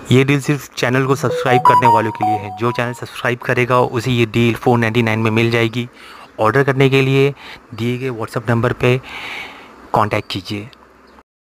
ये डील सिर्फ चैनल को सब्सक्राइब करने वालों के लिए है। जो चैनल सब्सक्राइब करेगा उसे ये डील 499 में मिल जाएगी। ऑर्डर करने के लिए दिए गए व्हाट्सएप नंबर पे कांटेक्ट कीजिए।